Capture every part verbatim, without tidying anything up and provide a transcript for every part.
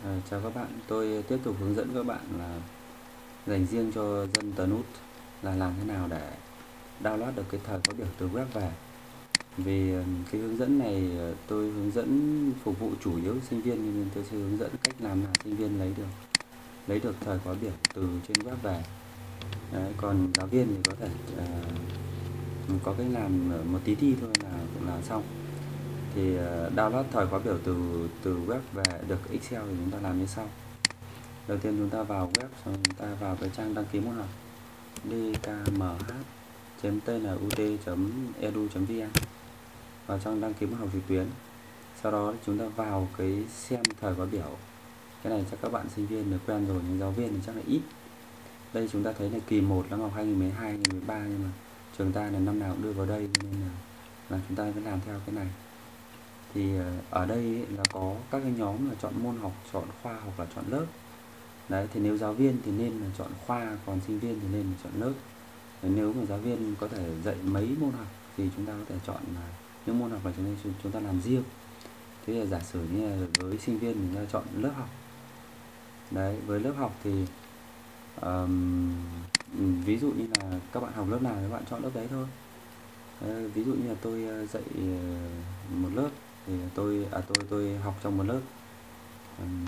À, chào các bạn, tôi tiếp tục hướng dẫn các bạn là dành riêng cho dân tờ nút là làm thế nào để download được cái thời khóa biểu từ web về. Vì cái hướng dẫn này tôi hướng dẫn phục vụ chủ yếu sinh viên nên tôi sẽ hướng dẫn cách làm nào sinh viên lấy được lấy được thời khóa biểu từ trên web về. Đấy, còn giáo viên thì có thể à, có cách làm một tí thi thôi là là xong. Thì à, download thời khóa biểu từ từ web về được Excel thì chúng ta làm như sau. Đầu tiên chúng ta vào web, xong chúng ta vào cái trang đăng ký môn học d k m h chấm t n u t chấm e d u chấm v n, vào trong đăng ký môn học trực tuyến. Sau đó chúng ta vào cái xem thời khóa biểu. Cái này chắc các bạn sinh viên được quen rồi, nhưng giáo viên thì chắc là ít. Đây chúng ta thấy là kỳ một năm học hai nghìn không trăm mười hai hai nghìn không trăm mười ba, nhưng mà trường ta là năm nào cũng đưa vào đây nên là, là chúng ta phải làm theo cái này. Thì ở đây là có các cái nhóm là chọn môn học, chọn khoa hoặc là chọn lớp. Đấy, thì nếu giáo viên thì nên là chọn khoa, còn sinh viên thì nên là chọn lớp. Đấy, nếu mà giáo viên có thể dạy mấy môn học thì chúng ta có thể chọn là những môn học là chúng ta, chúng ta làm riêng. Thế là giả sử như là với sinh viên chúng ta chọn lớp học. Đấy, với lớp học thì um, ví dụ như là các bạn học lớp nào thì các bạn chọn lớp đấy thôi. Đấy, ví dụ như là tôi dạy một lớp thì tôi à tôi tôi học trong một lớp. Um,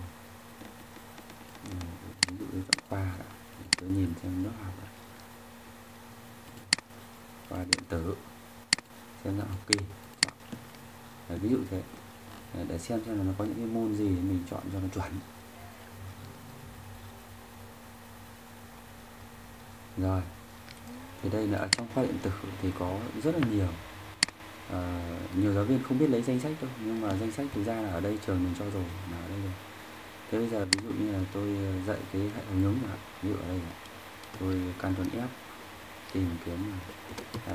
ví dụ như chọn khoa đã. Tôi nhìn xem lớp học đã. Khoa điện tử, xem dạng học kỳ. Đấy, ví dụ thế. Đấy, để xem xem là nó có những cái môn gì mình chọn cho nó chuẩn. Rồi, thì đây là ở trong khoa điện tử thì có rất là nhiều à, nhiều giáo viên không biết lấy danh sách đâu, nhưng mà danh sách thực ra là ở đây trường mình cho rồi, là ở đây rồi. Thế bây giờ ví dụ như là tôi dạy cái hệ thống nhúng, ví dụ ở đây này, tôi Ctrl F tìm kiếm hệ,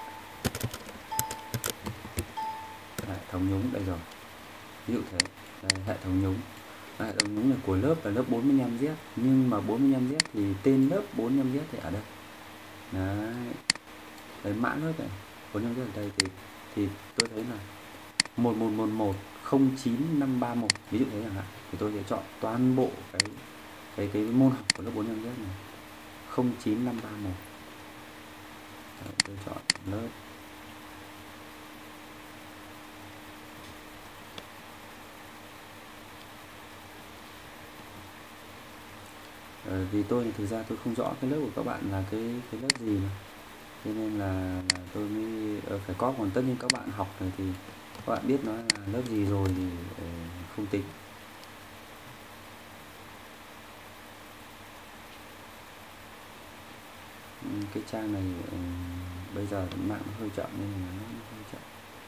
hệ thống nhúng đây rồi, ví dụ thế. Đây, hệ thống nhúng, hệ thống nhúng là của lớp là lớp bốn mươi lăm Z, nhưng mà bốn mươi lăm Z thì tên lớp bốn mươi lăm Z thì ở đây. Đấy, đấy mã lớp này bốn mươi lăm Z ở đây thì thì tôi thấy là một một một một không chín năm ba một, ví dụ thế chẳng hạn, thì tôi sẽ chọn toàn bộ cái cái cái môn học của lớp bốn mươi lăm Z này không chín năm ba một. Đấy, tôi chọn lớp. Ờ, vì tôi thì thực ra tôi không rõ cái lớp của các bạn là cái cái lớp gì mà, cho nên là, là tôi mới ờ, phải có. Còn tất nhiên các bạn học này thì các bạn biết nó là lớp gì rồi thì ờ, không tính. Cái trang này uh, bây giờ mạng nó hơi chậm nên là nó hơi chậm.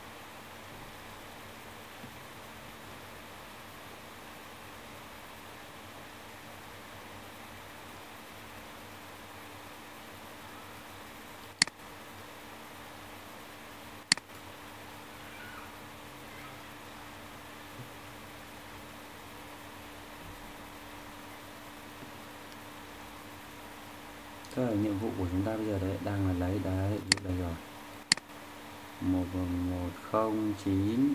Thế là nhiệm vụ của chúng ta bây giờ đấy đang là lấy đấy, đây rồi, một một không chín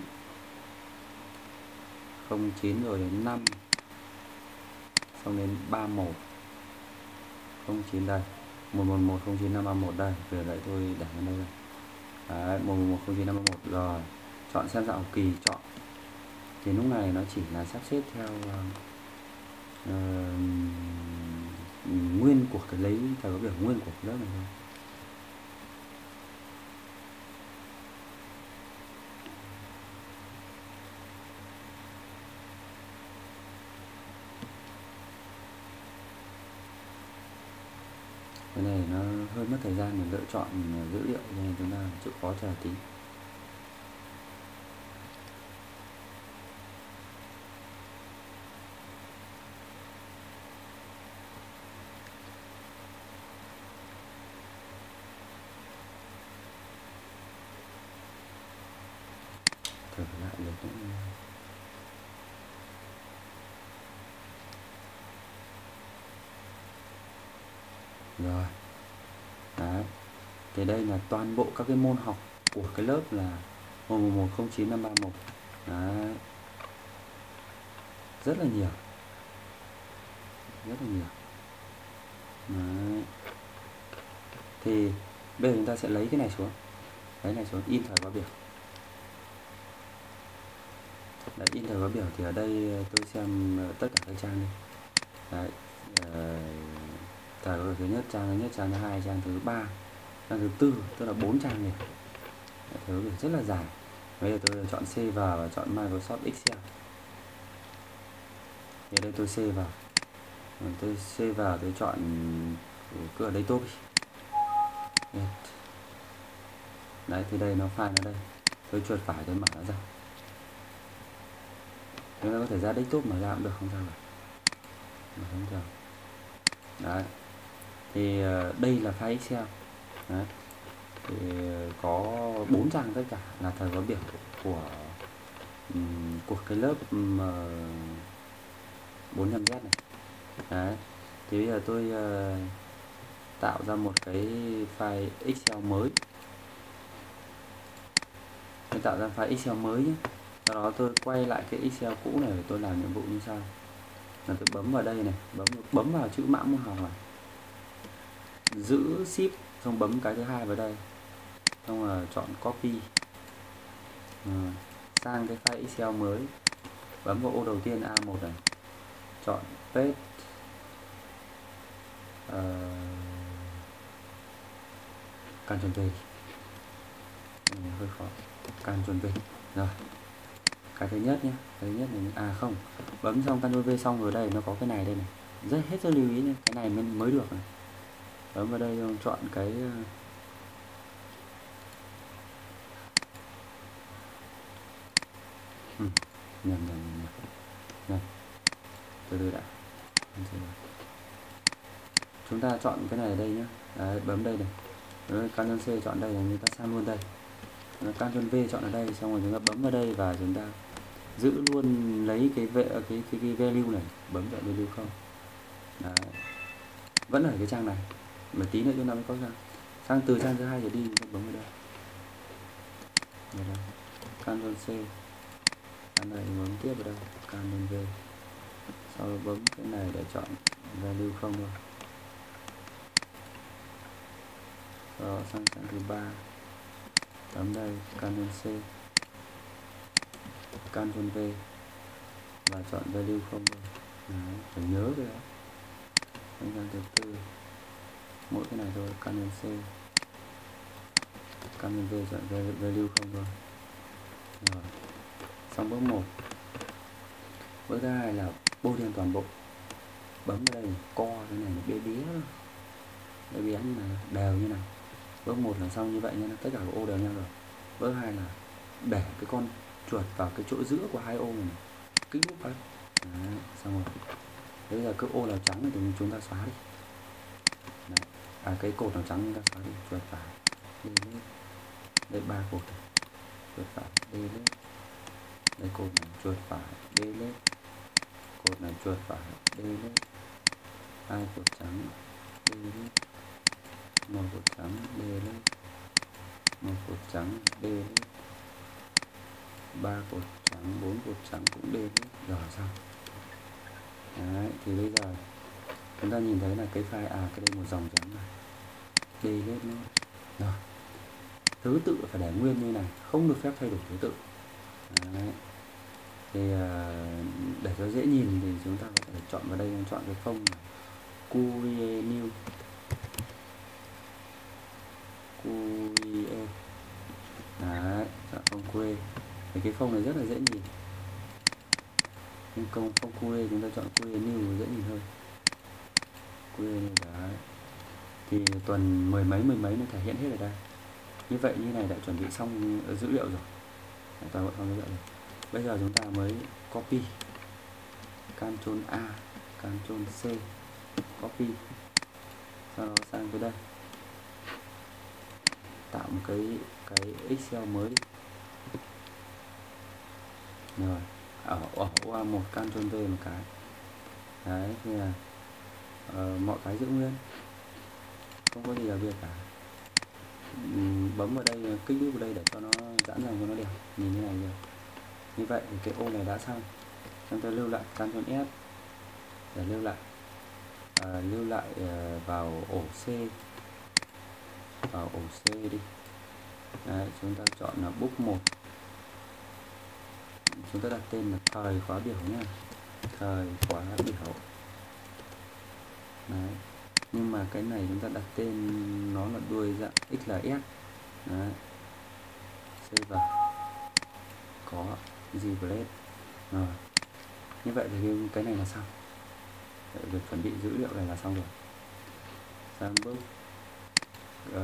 không chín rồi đến năm, xong đến ba một không chín đây, một một một không chín năm ba một đây, rồi lại tôi để ở đây rồi. Đấy, một một một không chín năm ba một rồi. Chọn xem dạng học kỳ, chọn. Thì lúc này nó chỉ là sắp xếp theo uh, nguyên của cái lấy thời khóa biểu nguyên của cái lớp này thôi. Cái này nó hơi mất thời gian để lựa chọn dữ liệu nên chúng ta chịu khó chờ tí. Thử lại được cũng... Rồi. Đấy. Thì đây là toàn bộ các cái môn học của cái lớp là một một một không chín năm ba một. Đấy. rất là nhiều, rất là nhiều. Đấy. Thì bây giờ chúng ta sẽ lấy cái này xuống, lấy này xuống, in thời khóa biểu. Đấy, in thời khóa biểu thì ở đây tôi xem tất cả các trang đi. Đấy, ờ, thời khóa biểu thứ nhất, trang thứ nhất, trang thứ hai, trang thứ ba, trang thứ tư, tức là bốn trang này. Thời khóa biểu rất là dài. Bây giờ tôi chọn save vào và chọn Microsoft Excel. Thì đây tôi save vào, tôi save vào, tôi chọn cứ ở đây top. Đấy, thì đây nó file nó đây, tôi chuột phải tôi mở nó ra. Chúng ta có thể ra desktop mở ra cũng được, không sao cả. Mở không được. Đấy, thì đây là file Excel. Đấy, thì có bốn trang tất cả là thời khóa biểu của um, của cái lớp um, bốn trăm Z này. Đấy, thì bây giờ tôi uh, tạo ra một cái file Excel mới. Tôi tạo ra file Excel mới nhé. Sau đó tôi quay lại cái Excel cũ này để tôi làm nhiệm vụ như sau. Là tôi bấm vào đây này, bấm bấm vào chữ mã môn học này, giữ shift xong bấm cái thứ hai vào đây, xong là chọn copy à, sang cái file Excel mới, bấm vào ô đầu tiên A một này, chọn paste, uh, Ctrl V, hơi khó, Ctrl V rồi. Cái thứ nhất nhé, cái thứ nhất này, à không, bấm xong Ctrl V xong rồi đây nó có cái này đây này, rất hết sức lưu ý nhé, cái này mới mới được này. Bấm vào đây chọn cái ừ, nhầm nhầm nhầm nhầm từ từ đã. Chúng ta chọn cái này ở đây nhé. Đấy, bấm đây này, Ctrl C chọn đây là người ta sang luôn đây, Ctrl V chọn ở đây, xong rồi chúng ta bấm vào đây và chúng ta giữ luôn lấy cái vệ cái cái, cái value này, bấm chọn value không. Đấy, vẫn ở cái trang này, mà tí nữa chúng ta mới có ra sang từ trang thứ hai trở đi, chúng ta bấm vào đây, đây Ctrl C, trang này bấm tiếp vào đây, Ctrl V, sau đó bấm cái này để chọn value không thôi. Rồi sang trang thứ ba, bấm đây Ctrl C, Ctrl V và chọn value không thôi. Đấy, phải nhớ cái đó. Sang trang thứ tư, mỗi cái này thôi, Ctrl C, Ctrl V chọn value không thôi. Rồi, xong bước một. Bước thứ hai là boolean toàn bộ, bấm vào đây co cái này bé bé bé bé như này, đều như này. Bước một là xong như vậy nha, tất cả các ô đều nhau rồi. Bước hai là để cái con chuột vào cái chỗ giữa của hai ô này, kích lúc phát. Đấy, xong rồi. Bây giờ cái ô nào trắng thì chúng ta xóa đi. Đấy. À, cái cột nào trắng chúng ta xóa đi, chuột phải delete. Đây ba cột này, chuột phải delete. Đây cột này chuột phải delete, cột này chuột phải delete, hai cột trắng delete, một cột trắng delete, một cột trắng delete, ba cột trắng, bốn cột trắng cũng delete. Rồi xong. Đấy, thì bây giờ chúng ta nhìn thấy là cái file, à cái đây một dòng trắng này, delete nó. Rồi, thứ tự phải để nguyên như này, không được phép thay đổi thứ tự. Đấy. Thì để cho dễ nhìn thì chúng ta có thể chọn vào đây, chọn cái phông này, Query New, Query. Đấy, chọn phông Query. Thì cái phông này rất là dễ nhìn. Nhưng công phông Query chúng ta chọn Query New dễ nhìn hơn. Query New đấy. Thì tuần mười mấy mười mấy nó thể hiện hết ở đây. Như vậy như này đã chuẩn bị xong dữ liệu rồi. Toàn bộ xong dữ liệu rồi. Bây giờ chúng ta mới copy, Ctrl A, Ctrl C, copy, sau đó sang tới đây, tạo một cái cái Excel mới đi. Rồi, ở ở ô A một Ctrl V một cái. Đấy, thì là uh, mọi cái giữ nguyên, không có gì đặc biệt cả. Uhm, bấm vào đây, kích vào đây để cho nó giãn ra cho nó đẹp, nhìn như này rồi. Như vậy thì cái ô này đã xong. chúng ta lưu lại Ctrl S để lưu lại à, lưu lại à, vào ổ C, vào ổ C đi. Đấy, chúng ta chọn là book một, chúng ta đặt tên là thời khóa biểu nhé, thời khóa biểu. Đấy. Nhưng mà cái này chúng ta đặt tên nó là đuôi dạng ích lờ ét. Đấy. Save vào, có Gblade rồi. Như vậy thì cái này là xong. Vậy việc chuẩn bị dữ liệu này là xong rồi. Sang bước uh,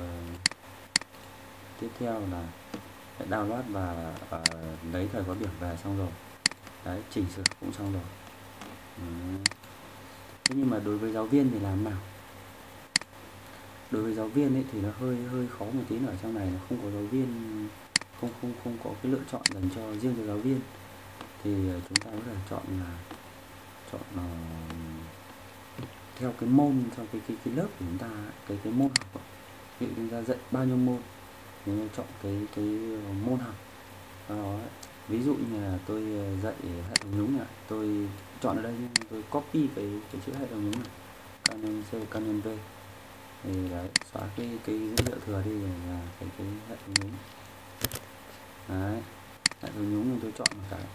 tiếp theo là download và uh, lấy thời khóa biểu về xong rồi. Đấy, chỉnh sửa cũng xong rồi. Đấy. Thế nhưng mà đối với giáo viên thì làm nào? Đối với giáo viên ấy thì nó hơi hơi khó một tí, ở trong này nó không có giáo viên, không không không có cái lựa chọn dành cho riêng cho giáo viên. Thì chúng ta có thể chọn là chọn uh, theo cái môn, theo cái cái cái lớp của chúng ta, cái cái môn học. Ví dụ chúng ta dạy bao nhiêu môn thì chọn cái cái môn học đó. Ví dụ như là tôi dạy hệ thống nhúng này, tôi chọn ở đây nhưng tôi copy cái cái chữ hệ thống nhúng này, Ctrl C, Ctrl V thì đấy, xóa cái cái dữ liệu thừa đi là cái cái hệ thống nhúng. Đấy, hệ thống nhúng thì tôi chọn một cái.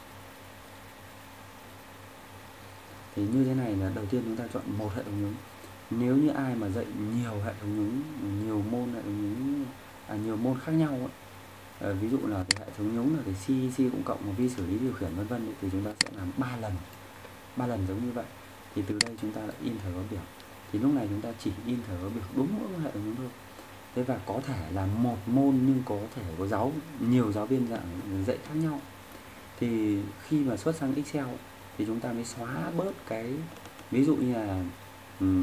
Thì như thế này là đầu tiên chúng ta chọn một hệ thống nhúng. Nếu như ai mà dạy nhiều hệ thống nhúng, nhiều môn hệ thống nhúng, à, nhiều môn khác nhau ấy, à, ví dụ là cái hệ thống nhúng là cái C, C cũng cộng một vi xử lý điều khiển vân vân, thì chúng ta sẽ làm ba lần, ba lần giống như vậy. Thì từ đây chúng ta lại in thời khóa biểu. Thì lúc này chúng ta chỉ in thời khóa biểu đúng mỗi hệ thống nhúng thôi. Thế và có thể là một môn nhưng có thể có giáo nhiều giáo viên giảng dạy khác nhau. Thì khi mà xuất sang Excel thì chúng ta mới xóa bớt cái, ví dụ như là um,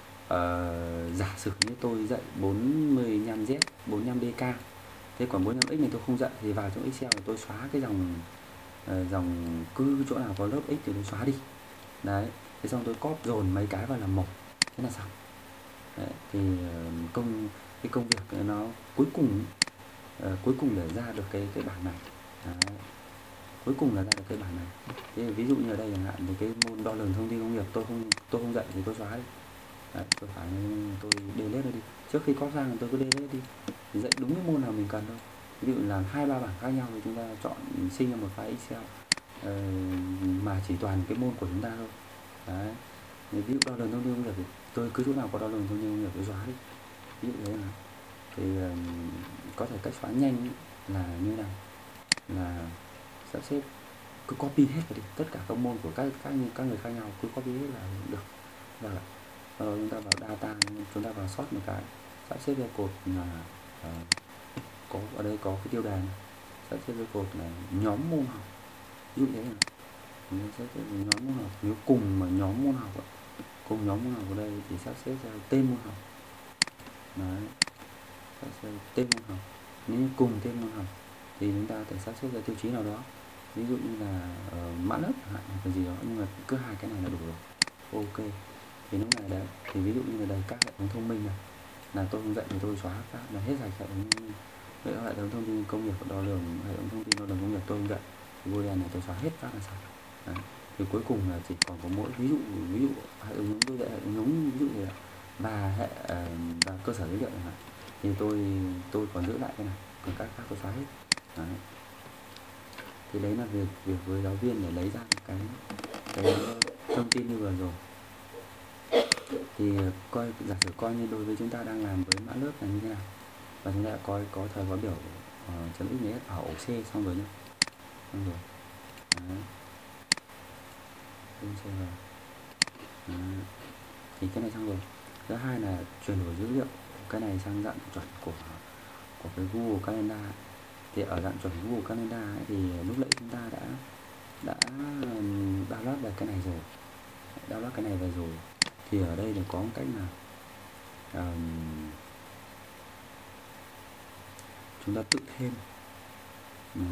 uh, giả sử như tôi dạy bốn mươi lăm Z, bốn mươi lăm D K, thế còn bốn mươi lăm X này tôi không dạy thì vào trong Excel thì tôi xóa cái dòng uh, dòng cứ chỗ nào có lớp X thì tôi xóa đi. Đấy, thế xong tôi copy dồn mấy cái vào làm một, thế là xong. Đấy, thì uh, công cái công việc nó cuối cùng uh, cuối cùng để ra được cái cái bảng này. Đấy, cuối cùng là ra được cái bảng này. Thế ví dụ như ở đây chẳng hạn thì cái môn đo lường thông tin công nghiệp tôi không tôi không dạy thì tôi xóa đi. Đấy, tôi phải tôi delete nó đi. Trước khi copy sang tôi cứ delete đi. Thì dạy đúng cái môn nào mình cần thôi. Ví dụ là hai ba bảng khác nhau thì chúng ta chọn sinh ra một file Excel uh, mà chỉ toàn cái môn của chúng ta thôi. Đấy. Thì ví dụ đo lường thông tin công nghiệp thì tôi cứ chỗ nào có đo lường thông tin công nghiệp tôi xóa đi. Ví dụ thế là thì uh, có thể cách xóa nhanh là như này, là sắp xếp cứ copy hết vào đi, tất cả các môn của các các các người khác nhau cứ copy hết là được. Rồi sau đó chúng ta vào data, chúng ta vào sort một cái, sắp xếp theo cột là uh, có ở đây có cái tiêu đề này, sắp xếp theo cột là nhóm môn học. Ví dụ thế là sắp xếp nhóm môn học, nếu cùng mà nhóm môn học cùng nhóm môn học ở đây thì sắp xếp theo tên môn học. Đấy, sắp xếp tên môn học. Nếu như cùng tên môn học thì chúng ta phải sắp xếp theo tiêu chí nào đó, ví dụ như là uh, mã lớp hoặc là gì đó, nhưng mà cứ hai cái này là đủ rồi. Ok, thì lúc này đấy thì ví dụ như là đây các hệ thống thông minh này là tôi không dạy thì tôi xóa các là hết sạch hệ thống. Vậy hệ thống thông tin công nghiệp đo lường, hệ thống thông tin đo lường công nghiệp tôi không dạy thì vô đen này tôi xóa hết các là sạch. Đấy. Thì cuối cùng là chỉ còn có mỗi ví dụ ví dụ hệ thống nhúng tôi dạy hệ thống nhúng ví dụ như là và hệ uh, và cơ sở dữ liệu này thì tôi tôi còn giữ lại cái này, còn các khác tôi xóa hết. Đấy. Thì đấy là việc việc với giáo viên để lấy ra cái cái thông tin như vừa rồi. Thì coi giả sử coi như đối với chúng ta đang làm với mã lớp là như thế nào, và chúng ta đã coi có thời khóa biểu uh, chấm x ở ổ C xong rồi nhé, xong rồi. Đấy. Rồi. Đấy. Thì cái này xong rồi. Thứ hai là chuyển đổi dữ liệu cái này sang dạng chuẩn của của cái Google Calendar. Thì ở dạng chuẩn Google Calendar ấy, thì lúc nãy chúng ta đã đã download được cái này rồi, download cái này về rồi. Thì ở đây là có một cách là um, chúng ta tự thêm. Đấy.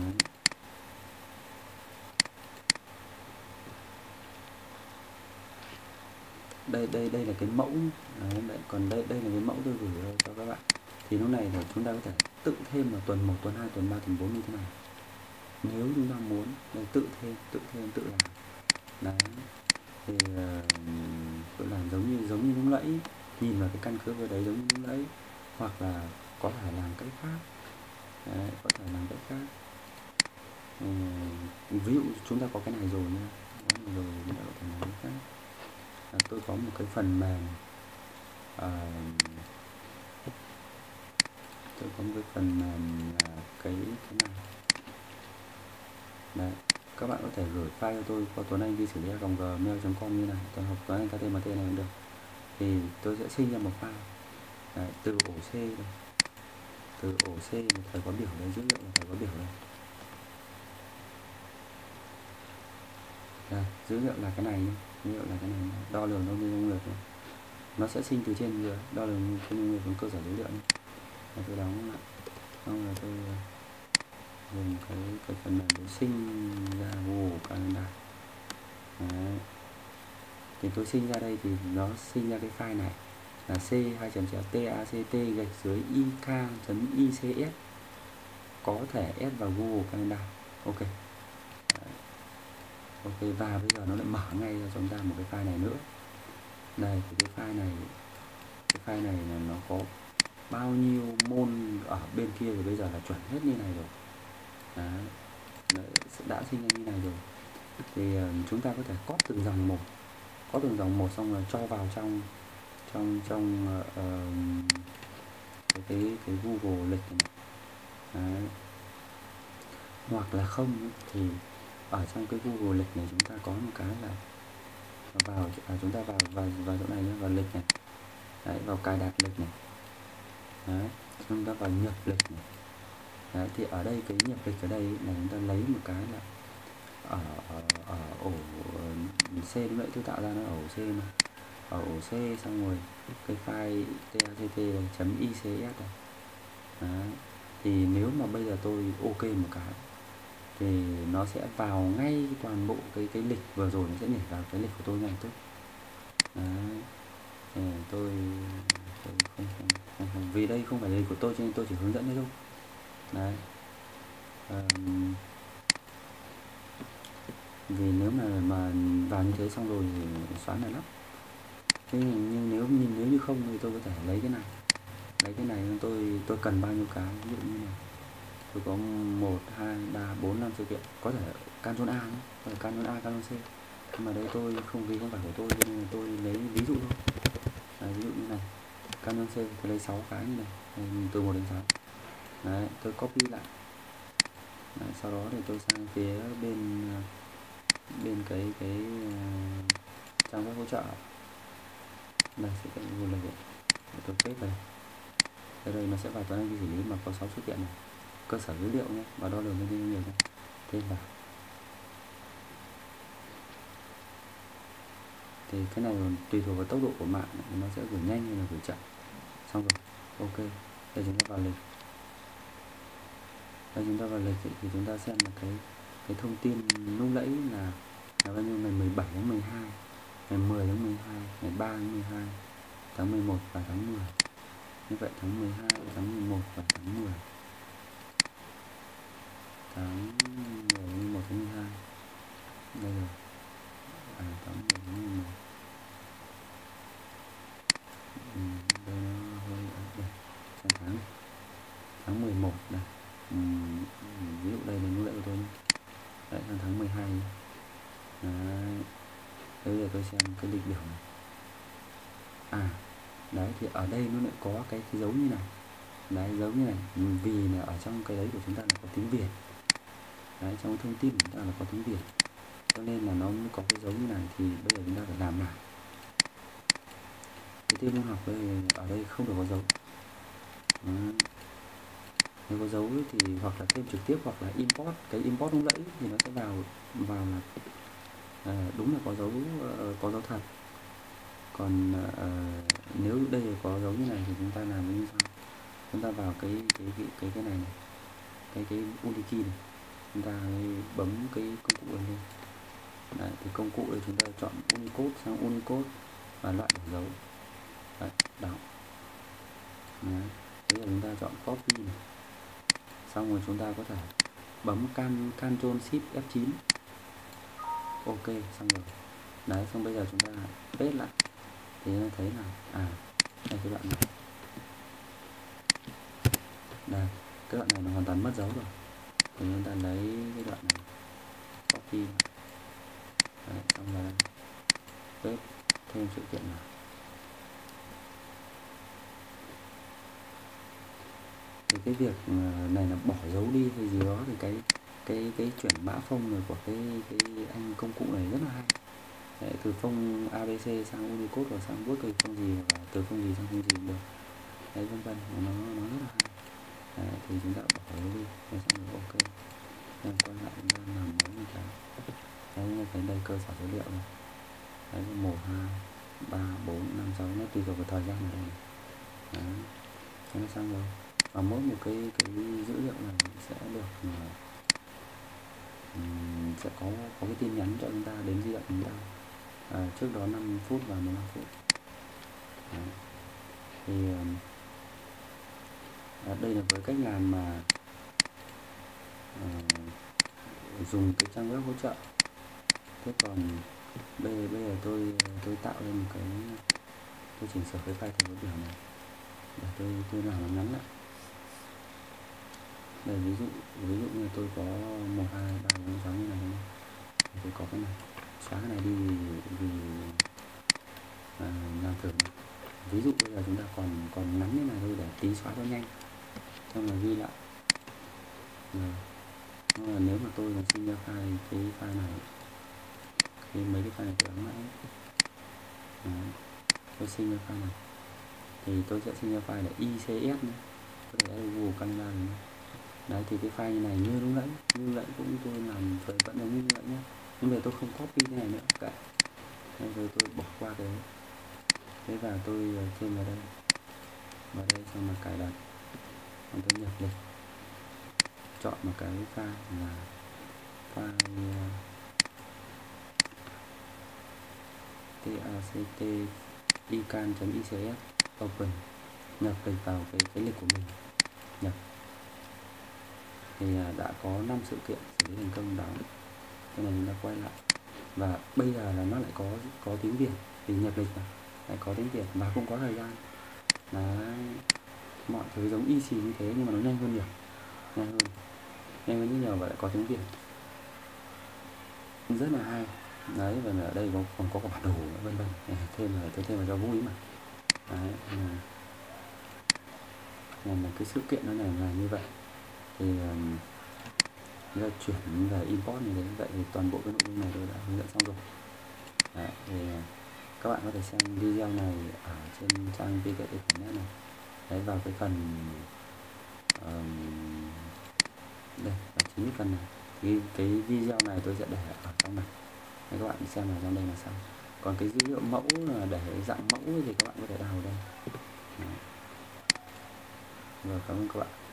Đây đây đây là cái mẫu. Đấy, đấy. Còn đây đây là cái mẫu tôi gửi cho các bạn. Thì lúc này là chúng ta có thể tự thêm vào tuần một, tuần hai, tuần ba, tuần bốn như thế này. nếu chúng ta muốn để tự thêm tự thêm tự làm đấy thì uh, tự làm giống như giống như lúc nãy, nhìn vào cái căn cứ vào đấy giống như lúc nãy, hoặc là có thể làm cách khác đấy, có thể làm cách khác. Uh, ví dụ chúng ta có cái này rồi nha, này rồi chúng ta có thể làm cách khác. À, tôi có một cái phần mềm uh, tôi có một cái phần mềm là cái cái này đấy, các bạn có thể gửi file cho tôi qua tuấn anh ghi xử lý a còng gmail chấm com như này, tôi học tuấn anh ktmt này cũng được, thì tôi sẽ sinh ra một file đấy, từ ổ C đây, từ ổ C một thời có biểu đây, dữ liệu là thời có biểu đây. Đây, dữ liệu là cái này nhé, dữ liệu là cái này, đo lường nông dung lực, nó sẽ sinh từ trên dưới, đo lường nông dung lực cơ sở dữ liệu nhé. Và tôi đóng lại, xong rồi tôi dùng cái cái phần mềm để sinh ra Google Calendar. Đấy. Thì tôi sinh ra đây thì nó sinh ra cái file này là c hai chấm chéo tact gạch dưới ik chấm ics, có thể add vào Google Calendar. Ok. Đấy. Ok, và bây giờ nó lại mở ngay cho chúng ta một cái file này nữa. Đây thì cái file này, cái file này là nó có bao nhiêu môn ở bên kia thì bây giờ là chuẩn hết như này rồi. Đấy. Đấy, đã sinh ra như này rồi thì uh, chúng ta có thể copy từng dòng một, có từng dòng một xong rồi cho vào trong trong trong uh, cái, cái cái Google lịch này. Đấy. Hoặc là không thì ở trong cái Google lịch này chúng ta có một cái là vào à, chúng ta vào vào vào chỗ này nhé, vào lịch này. Đấy, vào cài đặt lịch này. Đấy, chúng ta vào nhập lịch này. Đấy, thì ở đây cái nhập lịch ở đây là chúng ta lấy một cái là ở, ở, ở ổ C lúc nãy tôi tạo ra nó ở ổ C mà, ở ổ C xong rồi cái file tact.ics này. Đấy. Thì nếu mà bây giờ tôi ok một cái thì nó sẽ vào ngay toàn bộ cái cái lịch vừa rồi, nó sẽ nhảy vào cái lịch của tôi ngay tức. Đấy. Thì tôi, tôi không, không, không, không, vì đây không phải lịch của tôi cho nên tôi chỉ hướng dẫn thế thôi. Đấy. Um, vì nếu mà mà vào như thế xong rồi thì xóa này lắm. Thế nhưng nếu nhìn nếu như không thì tôi có thể lấy cái này, lấy cái này tôi tôi cần bao nhiêu cái, ví dụ như này tôi có một hai ba bốn năm sự kiện, có thể Ctrl A nhé, có thể Ctrl A Ctrl C, nhưng mà đấy tôi không, vì không phải của tôi cho nên là tôi lấy ví dụ thôi. Đấy, ví dụ như này Ctrl C tôi lấy sáu cái như này, từ một đến sáu. Đấy, tôi copy lại. Đấy, sau đó thì tôi sang phía bên bên cái cái uh, trang web hỗ trợ. Đây sẽ có nguồn lực, tôi paste vào đây. Đây nó sẽ vào toán anh xử lý mà có sáu sự kiện này, cơ sở dữ liệu nhé, và đo lường lên nhiều này, thêm vào. Thì cái này tùy thuộc vào tốc độ của mạng, nó sẽ gửi nhanh hay là gửi chậm. Xong rồi, ok. Đây chúng ta vào lịch. Đây chúng ta vào lịch thì chúng ta xem là cái cái thông tin lúc nãy là là bao nhiêu, ngày mười bảy tháng mười hai, ngày mười tháng mười hai, ngày ba tháng mười hai, tháng mười một và tháng mười. Như vậy tháng mười hai, tháng mười một và tháng mười. Tháng mười một tháng mười hai. Đây rồi. À, tháng mười tháng mười một. Ừ, đây nó hơi đây. Sang tháng tháng mười một đây. Ừ, ví dụ đây là nút lệ của tôi nhé. Đấy, sang tháng mười hai. Đấy. Bây giờ tôi xem cái lịch biểu này. À, đấy thì ở đây nó lại có cái, cái dấu như này. Đấy, dấu như này, vì là ở trong cái đấy của chúng ta là có tiếng Việt. Đấy, trong cái thông tin của chúng ta là có tiếng Việt, cho nên là nó mới có cái dấu như này, thì bây giờ chúng ta phải làm lại. Cái tên môn học đây, ở đây không được có dấu. Đấy. Nếu có dấu ấy thì hoặc là thêm trực tiếp hoặc là import, cái import lúc nãy thì nó sẽ vào vào là à, đúng là có dấu, uh, có dấu thật. Còn uh, nếu đây có dấu như này thì chúng ta làm như sau. Chúng ta vào cái cái cái cái, cái này, này, cái cái Unity này, chúng ta bấm cái công cụ này lên. Đấy, thì công cụ này chúng ta chọn Unicode sang Unicode và loại bỏ dấu. Đấy, đọc. Đấy. Bây giờ chúng ta chọn copy này. Xong rồi chúng ta có thể bấm can Ctrl Shift F chín. Ok, xong rồi. Đấy, xong bây giờ chúng ta paste lại thì thấy là à đây cái đoạn này, đây cái đoạn này nó hoàn toàn mất dấu rồi, thì chúng ta lấy cái đoạn này copy. Đấy, xong rồi đây paste thêm sự kiện nào. Thì cái việc này là bỏ dấu đi hay gì đó thì cái cái cái chuyển mã phông này của cái cái anh công cụ này rất là hay. Đấy, từ phông a bê xê sang Unicode rồi sang Word, từ phông gì và từ phông gì sang phông gì được. Đấy, vân vân, nó nó rất là hay. Đấy, thì chúng ta bỏ dấu đi, rồi xong rồi ok. Em quay lại chúng ta làm mới một cái. Đấy, cái đây cơ sở dữ liệu này. Đấy, một, hai, ba, bốn, năm, sáu, nó tùy thuộc vào thời gian ở đây. Đấy, thế nó xong rồi. Và mỗi một cái cái dữ liệu này sẽ được um, sẽ có có cái tin nhắn cho chúng ta đến di động chúng ta à, trước đó năm phút và mười lăm phút. Đấy. Thì à, đây là với cách làm mà à, dùng cái trang web hỗ trợ. Thế còn bây, bây giờ tôi tôi tạo lên một cái, tôi chỉnh sửa cái file thành biểu này để tôi tôi làm nó ngắn lại. Đây ví dụ ví dụ như tôi có một hai ba bốn sáu như này, thì tôi có cái này, xóa cái này đi vì à, làm thử này. Ví dụ bây giờ chúng ta còn còn ngắn như này thôi để tí xóa cho nhanh, xong rồi ghi lại. Rồi. Là nếu mà tôi mà sinh ra file cái file này, cái mấy cái file này tôi ấn mãi, tôi sinh ra file này thì tôi sẽ sinh ra file là i xê ét nữa, có thể là Google Calendar này. Đấy, thì cái file này như lúc nãy như vậy cũng tôi làm vẫn giống như vậy nhé, nhưng mà tôi không copy cái này nữa cả. Nên rồi tôi bỏ qua cái thế và tôi thêm vào đây, vào đây xong mà cài đặt, còn tôi nhập lịch, chọn một cái file là file tact ican.ics open, nhập lịch vào cái cái lịch của mình, nhập thì đã có năm sự kiện xử lý thành công đó. Cái này chúng ta quay lại và bây giờ là nó lại có có tiếng Việt vì nhập lịch này, lại có tiếng Việt và cũng có thời gian. Đấy, mọi thứ giống y xì như thế nhưng mà nó nhanh hơn nhiều, nhanh hơn nhanh hơn rất nhiều và lại có tiếng Việt, rất là hay. Đấy, và ở đây có còn có cả bản đồ nữa, vân vân, thêm là tôi thêm vào cho vui mà. Đấy, là một cái sự kiện nó này là như vậy. Thì um, là chuyển về import như thế, vậy thì toàn bộ cái nội dung này tôi đã hướng dẫn xong rồi. Đấy, thì các bạn có thể xem video này ở trên trang vê kép tê chấm net này. Đấy, vào cái phần um, đây là chính cái phần này, thì cái video này tôi sẽ để ở trong này. Đấy, các bạn xem vào trong đây là xong. Còn cái dữ liệu mẫu là để dạng mẫu thì các bạn có thể đào đây. Đấy. Rồi, cảm ơn các bạn.